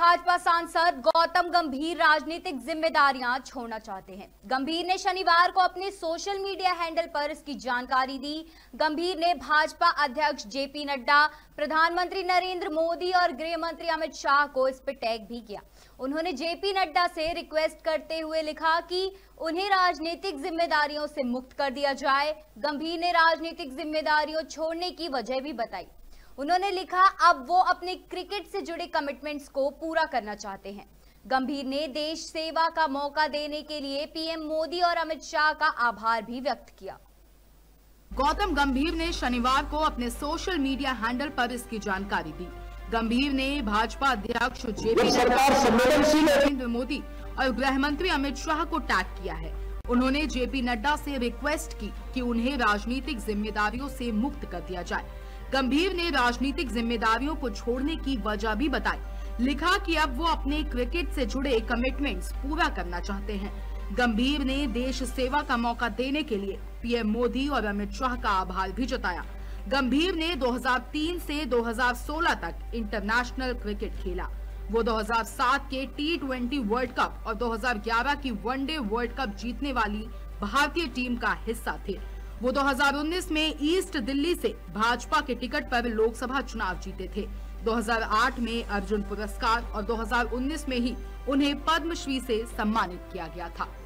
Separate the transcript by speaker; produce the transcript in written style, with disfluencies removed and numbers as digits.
Speaker 1: भाजपा सांसद गौतम गंभीर राजनीतिक जिम्मेदारियां छोड़ना चाहते हैं। गंभीर ने शनिवार को अपने सोशल मीडिया हैंडल पर इसकी जानकारी दी। गंभीर ने भाजपा अध्यक्ष जेपी नड्डा, प्रधानमंत्री नरेंद्र मोदी और गृह मंत्री अमित शाह को इस पर टैग भी किया। उन्होंने जेपी नड्डा से रिक्वेस्ट करते हुए लिखा कि उन्हें राजनीतिक जिम्मेदारियों से मुक्त कर दिया जाए। गंभीर ने राजनीतिक जिम्मेदारियों छोड़ने की वजह भी बताई। उन्होंने लिखा, अब वो अपने क्रिकेट से जुड़े कमिटमेंट्स को पूरा करना चाहते हैं। गंभीर ने देश सेवा का मौका देने के लिए पीएम मोदी और अमित शाह का आभार भी व्यक्त किया।
Speaker 2: गौतम गंभीर ने शनिवार को अपने सोशल मीडिया हैंडल पर इसकी जानकारी दी। गंभीर ने भाजपा अध्यक्ष जेपी नरेंद्र मोदी और गृह मंत्री अमित शाह को टैग किया है। उन्होंने जेपी नड्डा से रिक्वेस्ट की कि उन्हें राजनीतिक जिम्मेदारियों से मुक्त कर दिया जाए। गंभीर ने राजनीतिक जिम्मेदारियों को छोड़ने की वजह भी बताई। लिखा कि अब वो अपने क्रिकेट से जुड़े कमिटमेंट्स पूरा करना चाहते हैं। गंभीर ने देश सेवा का मौका देने के लिए पीएम मोदी और अमित शाह का आभार भी जताया। गंभीर ने 2003 से 2016 तक इंटरनेशनल क्रिकेट खेला। वो 2007 के T20 वर्ल्ड कप और 2011 की वनडे वर्ल्ड कप जीतने वाली भारतीय टीम का हिस्सा थे। वो 2019 में ईस्ट दिल्ली से भाजपा के टिकट पर लोकसभा चुनाव जीते थे। 2008 में अर्जुन पुरस्कार और 2019 में ही उन्हें पद्मश्री से सम्मानित किया गया था।